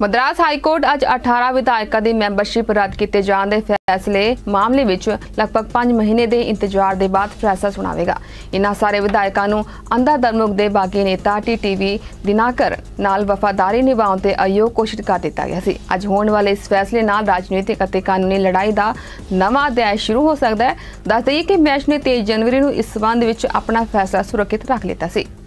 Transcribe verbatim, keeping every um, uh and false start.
Madras high court अज अठारह विधायकों की मैंबरशिप रद्द किए जाने के फैसले मामले में लगभग पांच महीने के इंतजार के बाद फैसला सुनावेगा। इन्होंने सारे विधायकों को अंधाधुंध के बागी नेता टी टीवी दिनाकर नाल वफादारी निभाने के अयोग घोषित कर दिया गया सी। अज होने वाले इस फैसले नाल राजनीतिक और कानूनी लड़ाई का नवा अध्याय शुरू हो सकता है। दस दईए कि मैच ने तेईस जनवरी को इस संबंध में अपना फैसला सुरक्षित रख लिया सी।